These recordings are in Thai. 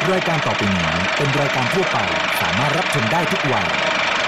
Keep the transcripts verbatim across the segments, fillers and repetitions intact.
รายการต่อไปนี้เป็นรายการทั่วไปสามารถรับชมได้ทุกวัย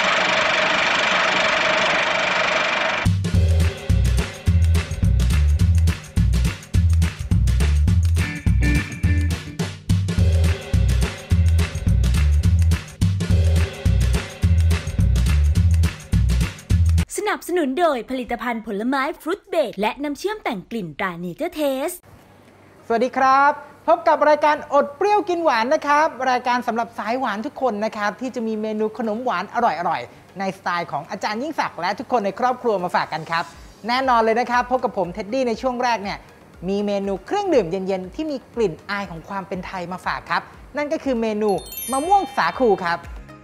สนับสนุนโดยผลิตภัณฑ์ผลไม้ฟรุตเบรดและน้ำเชื่อมแต่งกลิ่นตราเนเจอร์เทสสวัสดีครับพบกับรายการอดเปรี้ยวกินหวานนะครับรายการสำหรับสายหวานทุกคนนะครับที่จะมีเมนูขนมหวานอร่อยๆในสไตล์ของอาจารย์ยิ่งศักดิ์และทุกคนในครอบครัวมาฝากกันครับแน่นอนเลยนะครับพบกับผมเท็ดดี้ในช่วงแรกเนี่ยมีเมนูเครื่องดื่มเย็นๆที่มีกลิ่นอายของความเป็นไทยมาฝากครับนั่นก็คือเมนูมะม่วงสาคูครับ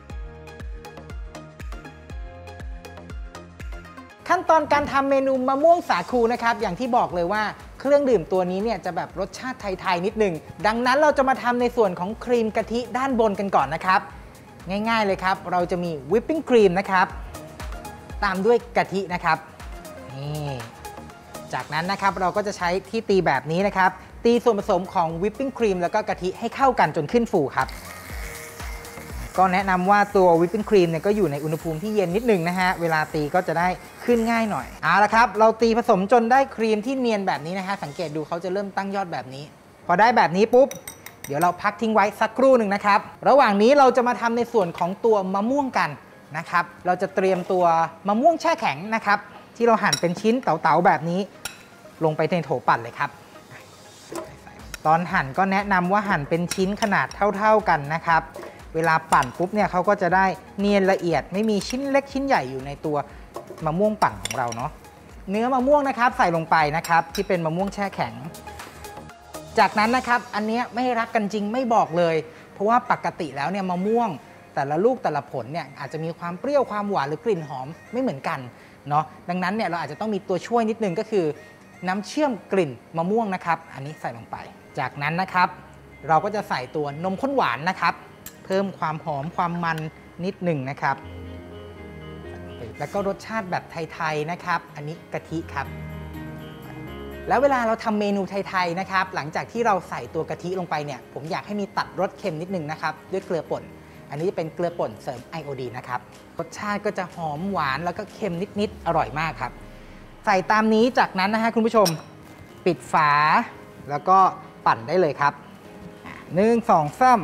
ขั้นตอนการทำเมนูมะม่วงสาคูนะครับอย่างที่บอกเลยว่าเครื่องดื่มตัวนี้เนี่ยจะแบบรสชาติไทยๆนิดนึงดังนั้นเราจะมาทำในส่วนของครีมกะทิด้านบนกันก่อนนะครับง่ายๆเลยครับเราจะมีวิปปิ้งครีมนะครับตามด้วยกะทินะครับนี่จากนั้นนะครับเราก็จะใช้ที่ตีแบบนี้นะครับตีส่วนผสมของวิปปิ้งครีมแล้วก็กะทิให้เข้ากันจนขึ้นฟูครับก็แนะนำว่าตัววิปปิ้งครีมเนี่ยก็อยู่ในอุณหภูมิที่เย็นนิดนึงนะฮะเวลาตีก็จะได้ขึ้นง่ายหน่อยเอาละครับเราตีผสมจนได้ครีมที่เนียนแบบนี้นะฮะสังเกตดูเขาจะเริ่มตั้งยอดแบบนี้พอได้แบบนี้ปุ๊บเดี๋ยวเราพักทิ้งไว้สักครู่หนึ่งนะครับระหว่างนี้เราจะมาทำในส่วนของตัวมะม่วงกันนะครับเราจะเตรียมตัวมะม่วงแช่แข็งนะครับที่เราหั่นเป็นชิ้นเต๋าๆแบบนี้ลงไปในโถปั่นเลยครับตอนหั่นก็แนะนำว่าหั่นเป็นชิ้นขนาดเท่าๆกันนะครับเวลาปั่นปุ๊บเนี่ยเขาก็จะได้เนียนละเอียดไม่มีชิ้นเล็กชิ้นใหญ่อยู่ในตัวมะม่วงปั่นของเราเนาะเนื้อมะม่วงนะครับใส่ลงไปนะครับที่เป็นมะม่วงแช่แข็งจากนั้นนะครับอันนี้ไม่รักกันจริงไม่บอกเลยเพราะว่าปกติแล้วเนี่ยมะม่วงแต่ละลูกแต่ละผลเนี่ยอาจจะมีความเปรี้ยวความหวานหรือกลิ่นหอมไม่เหมือนกันเนาะดังนั้นเนี่ยเราอาจจะต้องมีตัวช่วยนิดนึงก็คือน้ำเชื่อมกลิ่นมะม่วงนะครับอันนี้ใส่ลงไปจากนั้นนะครับเราก็จะใส่ตัวนมข้นหวานนะครับเพิ่มความหอมความมันนิดหนึ่งนะครับแล้วก็รสชาติแบบไทยๆนะครับอันนี้กะทิครับแล้วเวลาเราทำเมนูไทยๆนะครับหลังจากที่เราใส่ตัวกะทิลงไปเนี่ยผมอยากให้มีตัดรสเค็มนิดนึงนะครับด้วยเกลือป่นอันนี้จะเป็นเกลือป่นเสริมไอโอดีนนะครับรสชาติก็จะหอมหวานแล้วก็เค็มนิดๆอร่อยมากครับใส่ตามนี้จากนั้นนะฮะคุณผู้ชมปิดฝาแล้วก็ปั่นได้เลยครับหนึ่งสองสาม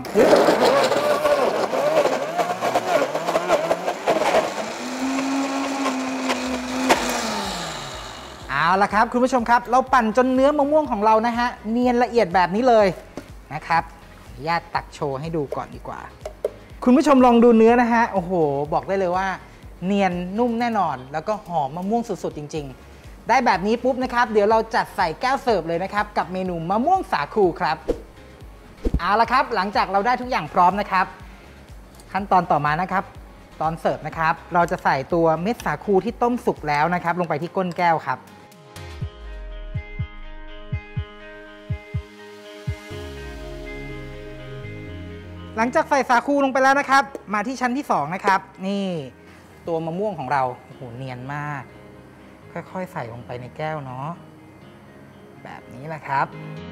เอาละครับคุณผู้ชมครับเราปั่นจนเนื้อมะม่วงของเรานะฮะเนียนละเอียดแบบนี้เลยนะครับญาติตักโชว์ให้ดูก่อนดีกว่าคุณผู้ชมลองดูเนื้อนะฮะโอ้โหบอกได้เลยว่าเนียนนุ่มแน่นอนแล้วก็หอมมะม่วงสุดๆจริงๆได้แบบนี้ปุ๊บนะครับเดี๋ยวเราจัดใส่แก้วเสิร์ฟเลยนะครับกับเมนูมะม่วงสาคูครับเอาละครับหลังจากเราได้ทุกอย่างพร้อมนะครับขั้นตอนต่อมานะครับตอนเสิร์ฟนะครับเราจะใส่ตัวเม็ดสาคูที่ต้มสุกแล้วนะครับลงไปที่ก้นแก้วครับหลังจากใส่สาคูลงไปแล้วนะครับมาที่ชั้นที่สองนะครับนี่ตัวมะม่วงของเราโอ้โหเนียนมากค่อยๆใส่ลงไปในแก้วเนาะแบบนี้แหละครับ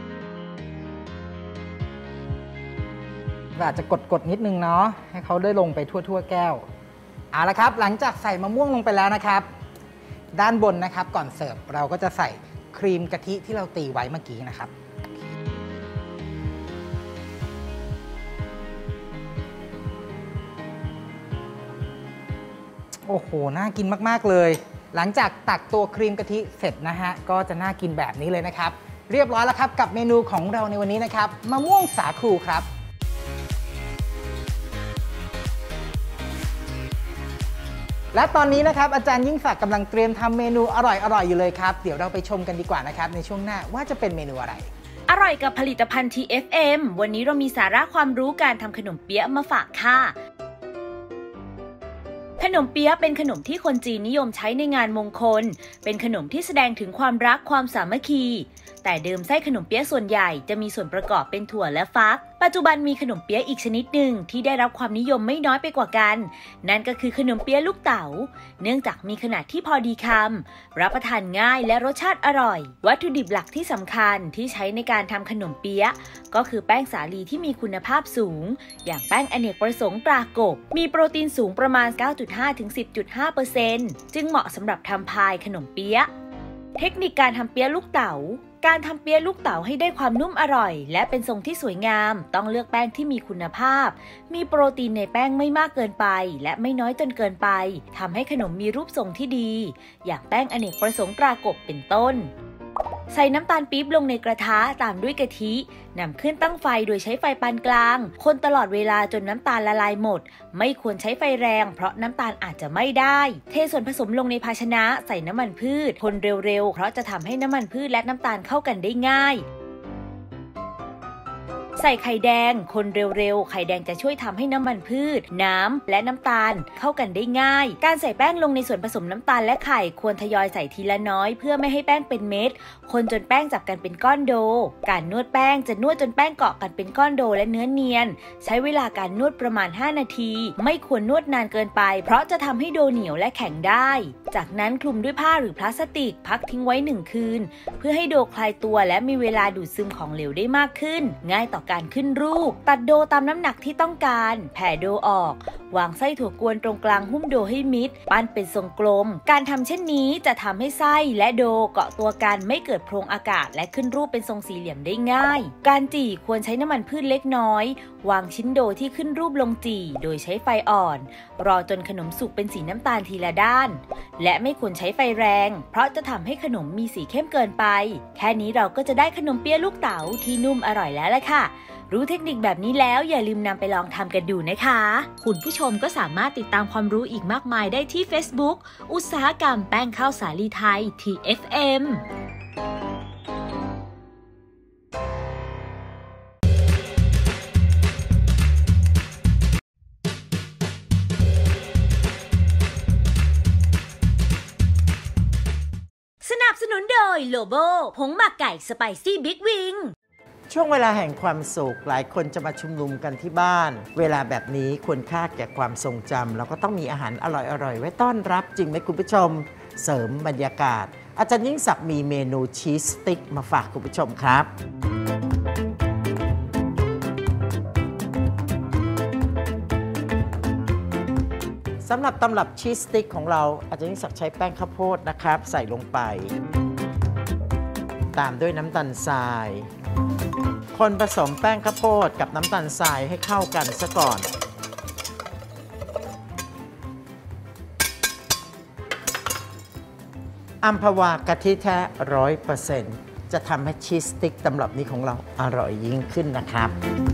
อาจจะกดๆนิดนึงเนาะให้เขาได้ลงไปทั่วๆแก้วเอาละครับหลังจากใส่มะม่วงลงไปแล้วนะครับด้านบนนะครับก่อนเสิร์ฟเราก็จะใส่ครีมกะทิที่เราตีไว้เมื่อกี้นะครับโอ้โหน่ากินมากๆเลยหลังจากตักตัวครีมกะทิเสร็จนะฮะก็จะน่ากินแบบนี้เลยนะครับเรียบร้อยแล้วครับกับเมนูของเราในวันนี้นะครับมะม่วงสาคูครับและตอนนี้นะครับอาจารย์ยิ่งศักดิ์กำลังเตรียมทำเมนูอร่อยๆอยู่เลยครับเดี๋ยวเราไปชมกันดีกว่านะครับในช่วงหน้าว่าจะเป็นเมนูอะไรอร่อยกับผลิตภัณฑ์ ที เอฟ เอ็ม วันนี้เรามีสาระความรู้การทำขนมเปี๊ยะมาฝากค่ะขนมเปี๊ยะเป็นขนมที่คนจีนนิยมใช้ในงานมงคลเป็นขนมที่แสดงถึงความรักความสามัคคีแต่เดิมไส้ขนมเปี๊ยะส่วนใหญ่จะมีส่วนประกอบเป็นถั่วและฟักปัจจุบันมีขนมเปี๊ยะอีกชนิดหนึ่งที่ได้รับความนิยมไม่น้อยไปกว่ากันนั่นก็คือขนมเปี๊ยะลูกเต๋าเนื่องจากมีขนาดที่พอดีคำรับประทานง่ายและรสชาติอร่อยวัตถุดิบหลักที่สำคัญที่ใช้ในการทำขนมเปี๊ยะก็คือแป้งสาลีที่มีคุณภาพสูงอย่างแป้งอเนกประสงค์ตรากบมีโปรตีนสูงประมาณ เก้าจุดห้า ถึง สิบจุดห้าเปอร์เซ็นต์ จึงเหมาะสำหรับทำพายขนมเปี๊ยะเทคนิคการทำเปี๊ยะลูกเต๋าการทำเปี๊ยะลูกเต๋าให้ได้ความนุ่มอร่อยและเป็นทรงที่สวยงามต้องเลือกแป้งที่มีคุณภาพมีโปรตีนในแป้งไม่มากเกินไปและไม่น้อยจนเกินไปทำให้ขนมมีรูปทรงที่ดีอย่างแป้งอเนกประสงค์ตรากบเป็นต้นใส่น้ำตาลปี๊บลงในกระทะตามด้วยกะทินำขึ้นตั้งไฟโดยใช้ไฟปานกลางคนตลอดเวลาจนน้ำตาลละลายหมดไม่ควรใช้ไฟแรงเพราะน้ำตาลอาจจะไม่ได้เทส่วนผสมลงในภาชนะใส่น้ำมันพืชคนเร็วๆเพราะจะทำให้น้ำมันพืชและน้ำตาลเข้ากันได้ง่ายใส่ไข่แดงคนเร็วๆไข่แดงจะช่วยทำให้น้ำมันพืชน้ำและน้ำตาลเข้ากันได้ง่ายการใส่แป้งลงในส่วนผสมน้ำตาลและไข่ควรทยอยใส่ทีละน้อยเพื่อไม่ให้แป้งเป็นเม็ดคนจนแป้งจับกันเป็นก้อนโดการนวดแป้งจะนวดจนแป้งเกาะกันเป็นก้อนโดและเนื้อเนียนใช้เวลาการนวดประมาณห้านาทีไม่ควรนวดนานเกินไปเพราะจะทำให้โดเหนียวและแข็งได้จากนั้นคลุมด้วยผ้าหรือพลาสติกพักทิ้งไว้หนึ่งคืนเพื่อให้โดคลายตัวและมีเวลาดูดซึมของเหลวได้มากขึ้นง่ายต่อการขึ้นรูปตัดโดตามน้ำหนักที่ต้องการแผ่โดออกวางไส้ถั่วกวนตรงกลางหุ้มโดให้มิดปั้นเป็นทรงกลมการทำเช่นนี้จะทำให้ไส้และโดเกาะตัวกันไม่เกิดโพรงอากาศและขึ้นรูปเป็นทรงสี่เหลี่ยมได้ง่ายการจี่ควรใช้น้ำมันพืชเล็กน้อยวางชิ้นโดที่ขึ้นรูปลงจี่โดยใช้ไฟอ่อนรอจนขนมสุกเป็นสีน้ำตาลทีละด้านและไม่ควรใช้ไฟแรงเพราะจะทำให้ขนมมีสีเข้มเกินไปแค่นี้เราก็จะได้ขนมเปี๊ยะลูกเต๋าที่นุ่มอร่อยแล้วล่ะค่ะรู้เทคนิคแบบนี้แล้วอย่าลืมนำไปลองทำกันดูนะคะคุณผู้ชมก็สามารถติดตามความรู้อีกมากมายได้ที่ Facebook อุตสาหกรรมแป้งข้าวสาลีไทย ที เอฟ เอ็ม สนับสนุนโดยโลโบผงหมักไก่สไปซี่บิ๊กวิงช่วงเวลาแห่งความสุขหลายคนจะมาชุมนุมกันที่บ้านเวลาแบบนี้ควรค่าแก่ความทรงจำแล้วก็ต้องมีอาหารอร่อยๆไว้ต้อนรับจริงไหมคุณผู้ชมเสริมบรรยากาศอาจารย์ยิ่งศักดิ์มีเมนูชีสสติ๊กมาฝากคุณผู้ชมครับสำหรับตำรับชีสสติ๊กของเราอาจารย์ยิ่งศักดิ์ใช้แป้งข้าวโพดนะครับใส่ลงไปตามด้วยน้ำตาลทรายคนผสมแป้งข้าวโพดกับน้ำตาลทรายให้เข้ากันซะก่อนอัมพวากะทิแท้ ร้อยเปอร์เซ็นต์ จะทำให้ชีสสติ๊กตำรับนี้ของเราอร่อยยิ่งขึ้นนะครับ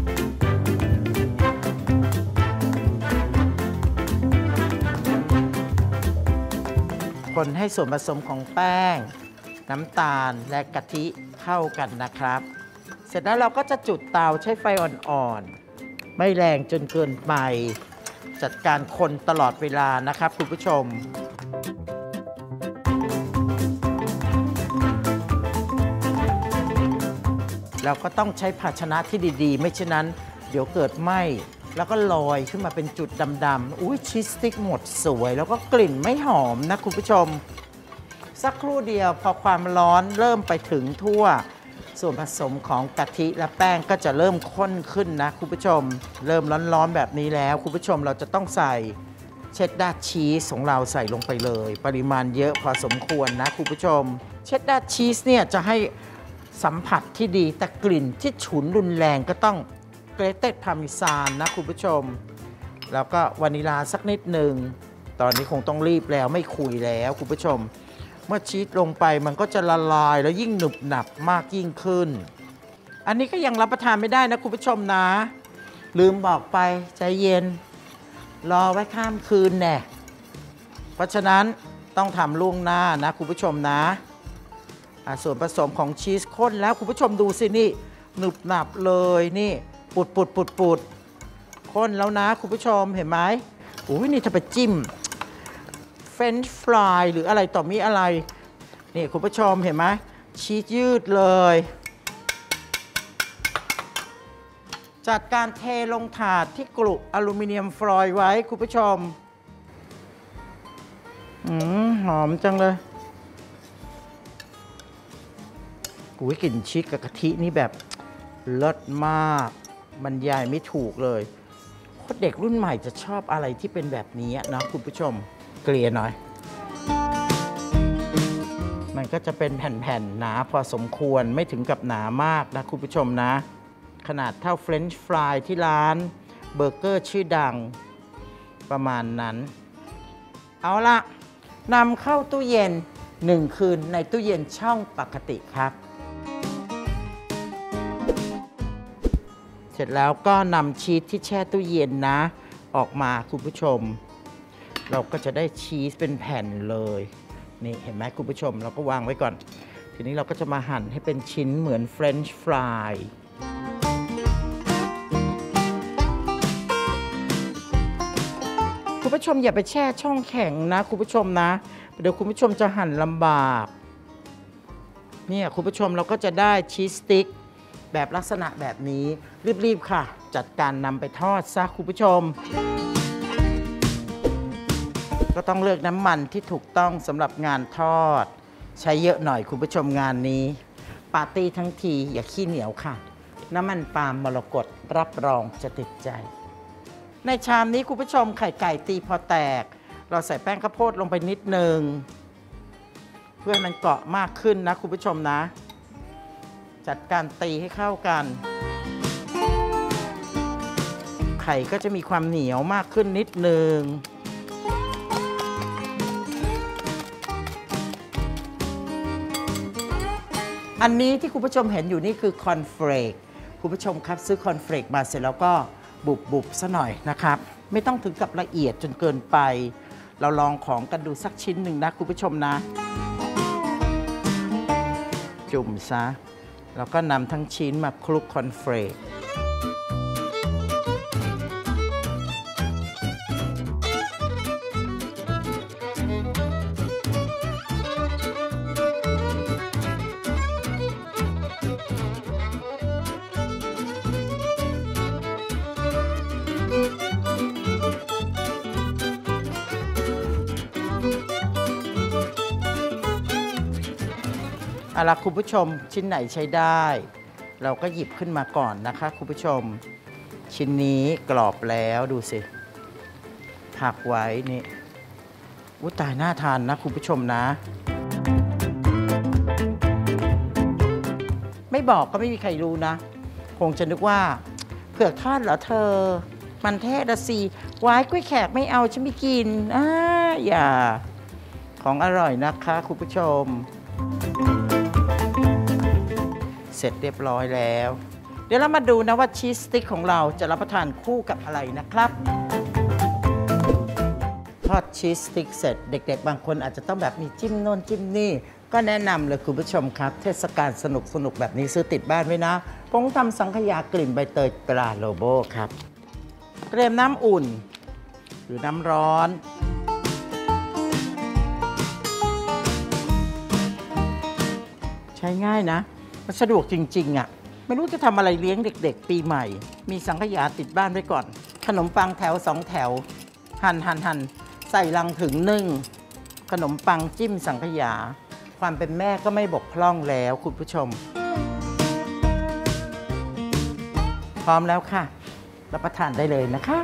คนให้ส่วนผสมของแป้งน้ำตาลและกะทิเข้ากันนะครับเสร็จแล้วเราก็จะจุดเตาใช้ไฟอ่อนๆไม่แรงจนเกินไปจัดการคนตลอดเวลานะครับคุณผู้ชมเราก็ต้องใช้ภาชนะที่ดีๆไม่เช่นนั้นเดี๋ยวเกิดไหม้แล้วก็ลอยขึ้นมาเป็นจุดดำๆอุ้ยชีสสติ๊กหมดสวยแล้วก็กลิ่นไม่หอมนะคุณผู้ชมสักครู่เดียวพอความร้อนเริ่มไปถึงทั่วส่วนผสมของกะทิและแป้งก็จะเริ่มข้นขึ้นนะคุณผู้ชมเริ่มร้อนๆแบบนี้แล้วคุณผู้ชมเราจะต้องใส่เชดดาร์ชีสของเราใส่ลงไปเลยปริมาณเยอะพอสมควรนะคุณผู้ชมเชดดาร์ชีสเนี่ยจะให้สัมผัสที่ดีแต่กลิ่นที่ฉุนรุนแรงก็ต้องเกรเต็ดพาร์เมซานนะคุณผู้ชมแล้วก็วานิลาสักนิดหนึ่งตอนนี้คงต้องรีบแล้วไม่คุยแล้วคุณผู้ชมเมื่อชีสลงไปมันก็จะละลายแล้วยิ่งหนึบหนับมากยิ่งขึ้นอันนี้ก็ยังรับประทานไม่ได้นะคุณผู้ชมนะลืมบอกไปใจเย็นรอไว้ข้ามคืนแน่เพราะฉะนั้นต้องทำล่วงหน้านะคุณผู้ชมนะส่วนผสมของชีสข้นแล้วคุณผู้ชมดูสินี่หนึบหนับเลยนี่ปุดปุดปุดปุดข้นแล้วนะคุณผู้ชมเห็นไหมโอ้ยนี่ถ้าไปจิ้มเฟรนช์ฟรายหรืออะไรต่อมีอะไรนี่คุณผู้ชมเห็นไหมชีสยืดเลยจัดการเทลงถาดที่กลุอลูมิเนียมฟอยล์ไว้คุณผู้ชมอืมหอมจังเลยอุ้ยกลิ่นชีสกับกะทินี่แบบเลิศมากบรรยายไม่ถูกเลยเด็กรุ่นใหม่จะชอบอะไรที่เป็นแบบนี้นะคุณผู้ชมเกลี่ยหน่อยมันก็จะเป็นแผ่นๆหนาพอสมควรไม่ถึงกับหนามากนะคุณผู้ชมนะขนาดเท่าเฟรนช์ฟรายที่ร้านเบอร์เกอร์ชื่อดังประมาณนั้นเอาละนำเข้าตู้เย็นหนึ่งคืนในตู้เย็นช่องปกติครับเสร็จแล้วก็นำชีสที่แช่ตู้เย็นนะออกมาคุณผู้ชมเราก็จะได้ชีสเป็นแผ่นเลยนี่เห็นไหมคุณผู้ชมเราก็วางไว้ก่อนทีนี้เราก็จะมาหั่นให้เป็นชิ้นเหมือนเฟรนช์ฟรายคุณผู้ชมอย่าไปแช่ช่องแข็งนะคุณผู้ชมนะเดี๋ยวคุณผู้ชมจะหั่นลำบากเนี่ยคุณผู้ชมเราก็จะได้ชีสสติ๊กแบบลักษณะแบบนี้รีบๆค่ะจัดการนำไปทอดซะคุณผู้ชมก็ต้องเลือกน้ำมันที่ถูกต้องสำหรับงานทอดใช้เยอะหน่อยคุณผู้ชมงานนี้ปาร์ตี้ทั้งทีอย่าขี้เหนียวค่ะน้ำมันปาล์มมรกตรับรองจะติดใจในชามนี้คุณผู้ชมไข่ไก่ตีพอแตกเราใส่แป้งข้าวโพดลงไปนิดนึงเพื่อให้มันเกาะมากขึ้นนะคุณผู้ชมนะจัดการตีให้เข้ากันไข่ก็จะมีความเหนียวมากขึ้นนิดนึงอันนี้ที่คุณผู้ชมเห็นอยู่นี่คือคอนเฟลกคุณผู้ชมครับซื้อคอนเฟลกมาเสร็จแล้วก็บุบบุบซะหน่อยนะครับไม่ต้องถึงกับละเอียดจนเกินไปเราลองของกันดูสักชิ้นหนึ่งนะคุณผู้ชมนะจุ่มซะแล้วก็นำทั้งชิ้นมาคลุกคอนเฟลกเอาล่ะคุณผู้ชมชิ้นไหนใช้ได้เราก็หยิบขึ้นมาก่อนนะคะคุณผู้ชมชิ้นนี้กรอบแล้วดูสิผักไว้นี่อุ๊ยตายน่าทานนะคุณผู้ชมนะไม่บอกก็ไม่มีใครรู้นะคงจะนึกว่าเผือกทอดเหรอเธอมันเทศละสิไว้กล้วยแขกไม่เอาฉันไม่กินอ่าอย่าของอร่อยนะคะคุณผู้ชมเสร็จเรียบร้อยแล้วเดี๋ยวเรามาดูนะว่าชีสสติ๊กของเราจะรับประทานคู่กับอะไรนะครับทอดชีสสติ๊กเสร็จเด็กๆบางคนอาจจะต้องแบบมีจิ้มโน่นจิ้มนี่ก็แนะนำเลยคุณผู้ชมครับเทศกาลสนุกสนุกแบบนี้ซื้อติดบ้านไว้นะผงทำสังขยากลิ่นใบเตยตราโลโบครับเตรียมน้ำอุ่นหรือน้ำร้อนใช้ง่ายนะมันสะดวกจริงๆอ่ะไม่รู้จะทำอะไรเลี้ยงเด็กๆปีใหม่มีสังขยาติดบ้านไว้ก่อนขนมปังแถวสองแถวหั่นหั่นหั่นใส่ลังถึงนึ่งขนมปังจิ้มสังขยาความเป็นแม่ก็ไม่บกพร่องแล้วคุณผู้ชมพร้อมแล้วค่ะรับประทานได้เลยนะคะ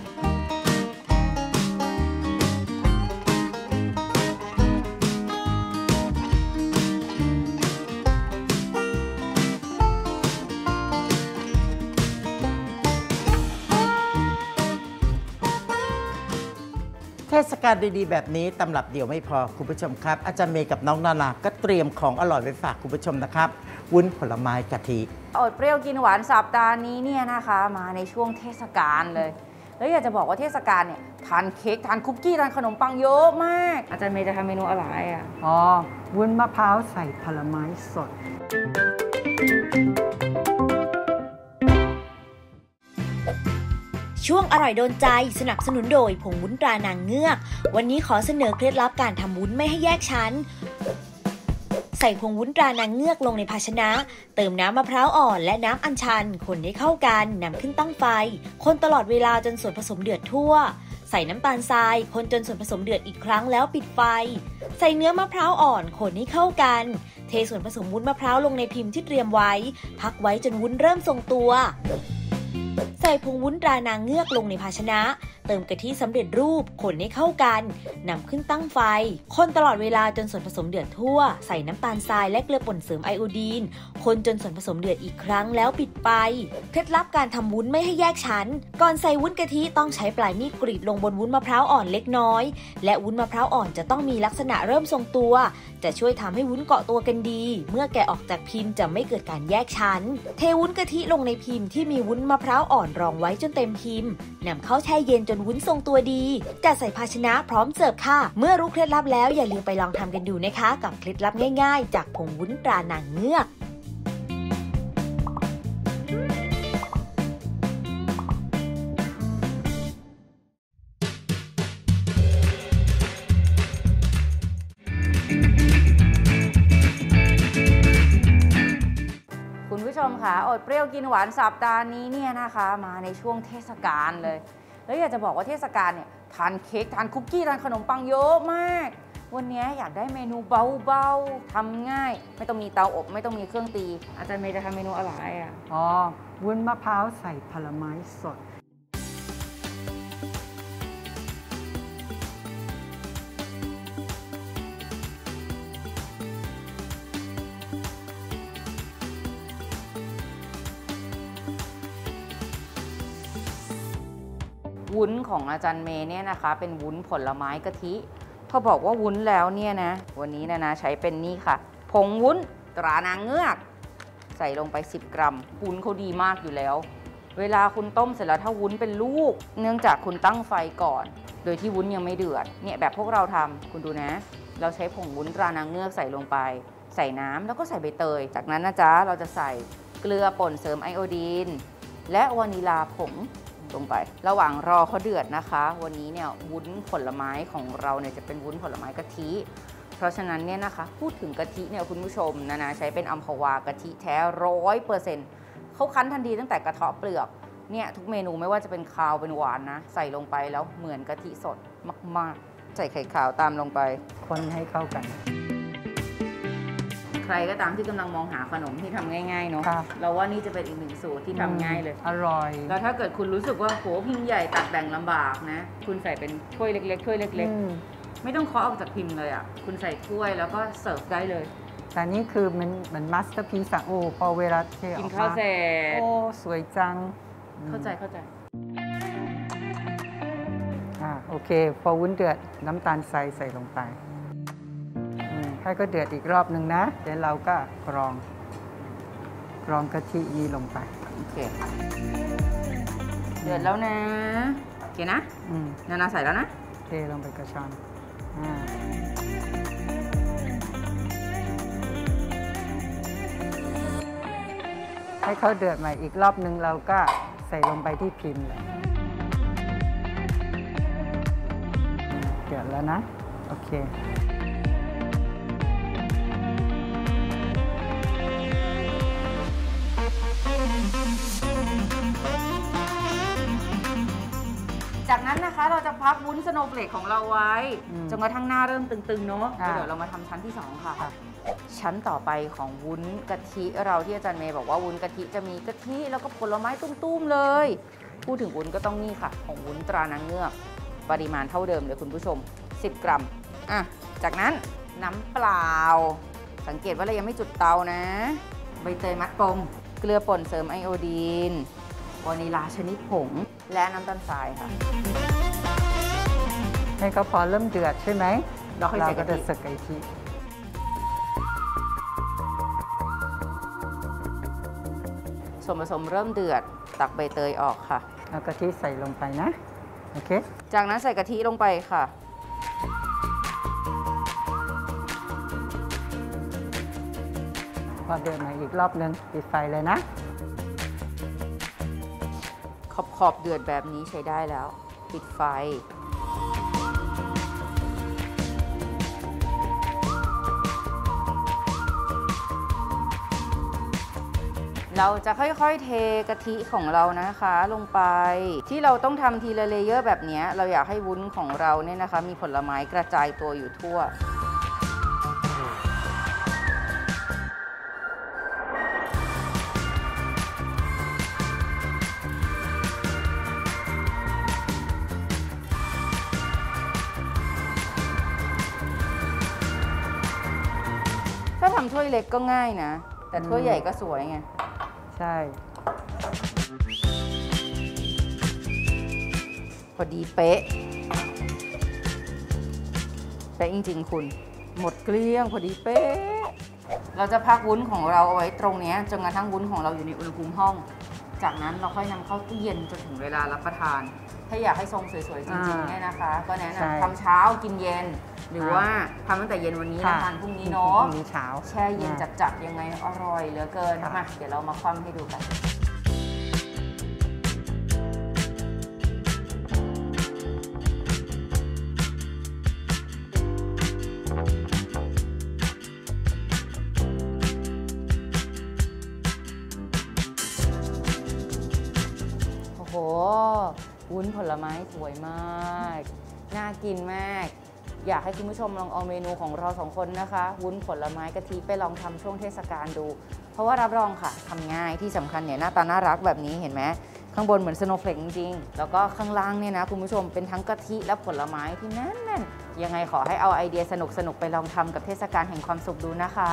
เทศกาลดีๆแบบนี้ตำรับเดียวไม่พอคุณผู้ชมครับอาจารย์เมย์กับน้องนานาก็เตรียมของอร่อยไปฝากคุณผู้ชมนะครับวุ้นผลไม้กะทิอดเปรี้ยวกินหวานสัปดาห์นี้เนี่ยนะคะมาในช่วงเทศกาลเลยแล้วอยากจะบอกว่าเทศกาลเนี่ยทานเค้กทานคุกกี้ทานขนมปังเยอะมากอาจารย์เมย์จะทำเมนูอะไรอ่ะอ๋อวุ้นมะพร้าวใส่ผลไม้สดช่วงอร่อยโดนใจสนับสนุนโดยผงวุ้นตรานางเงือกวันนี้ขอเสนอเคล็ดลับการทำวุ้นไม่ให้แยกชั้นใส่ผงวุ้นตรานางเงือกลงในภาชนะเติมน้ำมะพร้าวอ่อนและน้ำอัญชันคนให้เข้ากันนำขึ้นตั้งไฟคนตลอดเวลาจนส่วนผสมเดือดทั่วใส่น้ำตาลทรายคนจนส่วนผสมเดือดอีกครั้งแล้วปิดไฟใส่เนื้อมะพร้าวอ่อนคนให้เข้ากันเทส่วนผสมวุ้นมะพร้าวลงในพิมพ์ที่เตรียมไว้พักไว้จนวุ้นเริ่มทรงตัวใส่ผงวุ้นตรานางเงือกลงในภาชนะเติมกะทิสำเร็จรูปคนให้เข้ากันนำขึ้นตั้งไฟคนตลอดเวลาจนส่วนผสมเดือดทั่วใส่น้ำตาลทรายและเกลือป่นเสริมไอโอดีนคนจนส่วนผสมเดือดอีกครั้งแล้วปิดไฟเคล็ดลับการทำวุ้นไม่ให้แยกชั้นก่อนใส่วุ้นกะทิต้องใช้ปลายมีดกรีดลงบนวุ้นมะพร้าวอ่อนเล็กน้อยและวุ้นมะพร้าวอ่อนจะต้องมีลักษณะเริ่มทรงตัวจะช่วยทำให้วุ้นเกาะตัวกันดีเมื่อแกะออกจากพิมพ์จะไม่เกิดการแยกชั้นเทวุ้นกะทิลงในพิมพ์ที่มีวุ้นมะพร้าวอ่อนรองไว้จนเต็มพิมพ์นำเข้าแช่เย็นจนวุ้นทรงตัวดีจัดใส่ภาชนะพร้อมเสิร์ฟค่ะเมื่อรู้เคล็ดลับแล้วอย่าลืมไปลองทำกันดูนะคะกับเคล็ดลับง่ายๆจากผงวุ้นตรานางเงือกคุณผู้ชมค่ะอดเปรี้ยวกินหวานสัปดาห์นี้เนี่ยนะคะมาในช่วงเทศกาลเลยแล้วอยากจะบอกว่าเทศกาลเนี่ยทานเค้กทานคุกกี้ทานขนมปังเยอะมากวันนี้อยากได้เมนูเบาๆทำง่ายไม่ต้องมีเตาอบไม่ต้องมีเครื่องตีอาจารย์เมย์จะทำเมนูอะไรอ่ะอ๋อวุ้นมะพร้าวใส่ผลไม้สดวุ้นของอาจารย์เมย์เนี่ยนะคะเป็นวุ้นผลไม้กะทิพอบอกว่าวุ้นแล้วเนี่ยนะวันนี้นะนะใช้เป็นนี่ค่ะผงวุ้นตรานางเงือกใส่ลงไปสิบกรัมวุ้นเขาดีมากอยู่แล้วเวลาคุณต้มเสร็จแล้วถ้าวุ้นเป็นลูกเนื่องจากคุณตั้งไฟก่อนโดยที่วุ้นยังไม่เดือดเนี่ยแบบพวกเราทำคุณดูนะเราใช้ผงวุ้นตรานางเงือกใส่ลงไปใส่น้ำแล้วก็ใส่ใบเตยจากนั้นนะจ๊ะเราจะใส่เกลือป่นเสริมไอโอดีนและวานิลาผงลงไประหว่างรอเขาเดือดนะคะวันนี้เนี่ยวุ้นผลไม้ของเราเนี่ยจะเป็นวุ้นผลไม้กะทิเพราะฉะนั้นเนี่ยนะคะพูดถึงกะทิเนี่ยคุณผู้ชมนะนะใช้เป็นอัมพวากะทิแท้ร้อยเปอร์เซ็นต์เขาคั้นทันทีตั้งแต่กระเทาะเปลือกเนี่ยทุกเมนูไม่ว่าจะเป็นคาวเป็นหวานนะใส่ลงไปแล้วเหมือนกะทิสดมากๆใส่ไข่ขาวตามลงไปคนให้เข้ากันใครก็ตามที่กำลังมองหาขนมที่ทำง่ายๆเนาะเราว่านี่จะเป็นอีกหนึ่งสูตรที่ทำง่ายเลยอร่อยแล้วถ้าเกิดคุณรู้สึกว่าโหพิมพ์ใหญ่ตัดแบ่งลำบากนะคุณใส่เป็นถ้วยเล็กๆถ้วยเล็กๆไม่ต้องเคาะออกจากพิมพ์เลยอ่ะคุณใส่ถ้วยแล้วก็เสิร์ฟได้เลยแต่นี่คือมันเหมือนมาสเตอร์พีซโอ้พอเวลาเทออกมากินข้าวเสร็จโอ้สวยจังเข้าใจเข้าใจอ่าโอเคพอวุ้นเดือดน้ำตาลทรายใส่ลงไปให้ก็เดือดอีกรอบหนึ่งนะเดี๋ยวเราก็กรองกรองกะทินี้ลงไปโอเคเดือดแล้วนะโอเคนะนานาใส่แล้วนะเทลงไปกระชอนให้เขาเดือดใหม่อีกรอบหนึ่งเราก็ใส่ลงไปที่พิมพ์เลยเดือดแล้วนะโอเคจากนั้นนะคะเราจะพักวุ้นสโนว์เฟลกของเราไว้จนกระทั่งหน้าเริ่มตึงๆเนาะเดี๋ยวเรามาทำชั้นที่สองค่ะชั้นต่อไปของวุ้นกะทิเราที่อาจารย์เมย์บอกว่าวุ้นกะทิจะมีกะทิแล้วก็ผลไม้ตุ้มๆเลยพูดถึงวุ้นก็ต้องนี่ค่ะของวุ้นตรานางเงือกปริมาณเท่าเดิมเลยคุณผู้ชมสิบกรัมอ่ะจากนั้นน้ำเปล่าสังเกตว่าเรายังไม่จุดเตานะใบเตยมัดกลมเกลือป่นเสริมไอโอดีนวานิลาชนิดผงและน้ำตาลทรายค่ะให้เขาพอเริ่มเดือดใช่ไหมเราค่อยใส่กะทิใส่กะทิส่วนผสมเริ่มเดือดตักใบเตยออกค่ะเอากะทิใส่ลงไปนะโอเคจากนั้นใส่กะทิลงไปค่ะพอเดือดมาอีกรอบนึงปิดไฟเลยนะขอบขอบเดือดแบบนี้ใช้ได้แล้วปิดไฟเราจะค่อยๆเทกะทิของเรานะคะลงไปที่เราต้องทำทีละเลเยอร์แบบนี้เราอยากให้วุ้นของเราเนี่ยนะคะมีผลไม้กระจายตัวอยู่ทั่วถ้าทำถ้วยเล็กก็ง่ายนะแต่ถ้วยใหญ่ก็สวยไงใช่พอดีเป๊ะเป๊ะจริงๆคุณหมดเกลี้ยงพอดีเป๊ะเราจะพักวุ้นของเราเอาไว้ตรงนี้จนกระทั่งวุ้นของเราอยู่ในอุณหภูมิห้องจากนั้นเราค่อยนำเข้าตู้เย็นจนถึงเวลารับประทานถ้าอยากให้ทรงสวยๆจริงๆเนี่ยนะคะก็แนะนำทำเช้ากินเย็นหรือว่าทำตั้งแต่เย็นวันนี้แล้วทานพรุ่งนี้เนาะแช่เย็นจัดๆยังไงอร่อยเหลือเกินมาเดี๋ยวเรามาคว่ำให้ดูกันโอ้โหวุ้นผลไม้สวยมากน่ากินมากอยากให้คุณผู้ชมลองเอาเมนูของเราสองคนนะคะวุ้นผลไม้กะทิไปลองทำช่วงเทศกาลดูเพราะว่ารับรองค่ะทำง่ายที่สำคัญเนี่ยหน้าตาน่ารักแบบนี้เห็นไหมข้างบนเหมือนสโนว์เฟลกจริงๆแล้วก็ข้างล่างเนี่ยนะคุณผู้ชมเป็นทั้งกะทิและผลไม้ที่แน่นๆยังไงขอให้เอาไอเดียสนุกๆไปลองทำกับเทศกาลแห่งความสุขดูนะคะ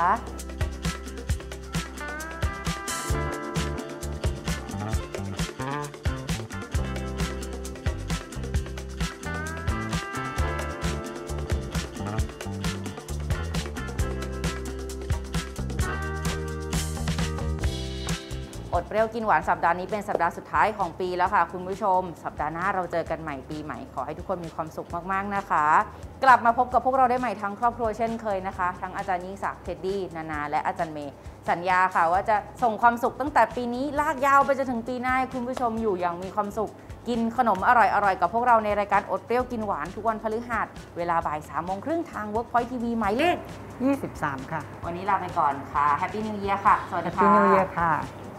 อดเปรี้ยวกินหวานสัปดาห์นี้เป็นสัปดาห์สุดท้ายของปีแล้วค่ะคุณผู้ชมสัปดาห์หน้าเราเจอกันใหม่ปีใหม่ขอให้ทุกคนมีความสุขมากๆนะคะกลับมาพบกับพวกเราได้ใหม่ทั้งครอบครัวเช่นเคยนะคะทั้งอาจารย์ยิ่งศักดิ์เท็ดดี้นานาและอาจารย์เมย์สัญญาค่ะว่าจะส่งความสุขตั้งแต่ปีนี้ลากยาวไปจนถึงปีหน้าให้คุณผู้ชมอยู่อย่างมีความสุขกินขนมอร่อยๆกับพวกเราในรายการอดเปรี้ยวกินหวานทุกวันพฤหัสเวลาบ่ายสามโมงครึ่งทาง Workpoint ที วี หมายเลขยี่สิบสามค่ะวันนี้ลาไปก่อนค่ะ Happy New Year ค่ะสวัสดีค่ะ Happy New Year ค่ะ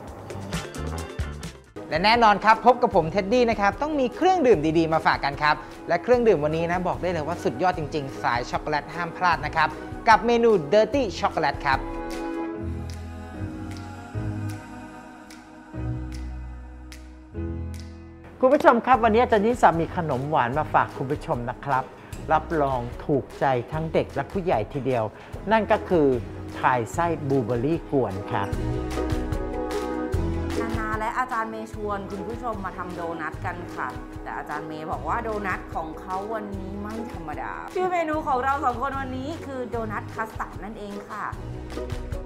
และแน่นอนครับพบกับผมเท็ดดี้นะครับต้องมีเครื่องดื่มดีๆมาฝากกันครับและเครื่องดื่มวันนี้นะบอกได้เลยว่าสุดยอดจริงๆสายช็อกโกแลตห้ามพลาดนะครับกับเมนู Dirty Chocolate ครับคุณผู้ชมครับวันนี้อาจารย์ยิ่งศักดิ์มีขนมหวานมาฝากคุณผู้ชมนะครับรับรองถูกใจทั้งเด็กและผู้ใหญ่ทีเดียวนั่นก็คือพายไส้บลูเบอร์รี่กวนครับนานาและอาจารย์เมย์ชวนคุณผู้ชมมาทำโดนัทกันค่ะแต่อาจารย์เมย์บอกว่าโดนัทของเขาวันนี้ไม่ธรรมดาชื่อเมนูของเราสองคนวันนี้คือโดนัทคัสตาร์ดนั่นเองค่ะ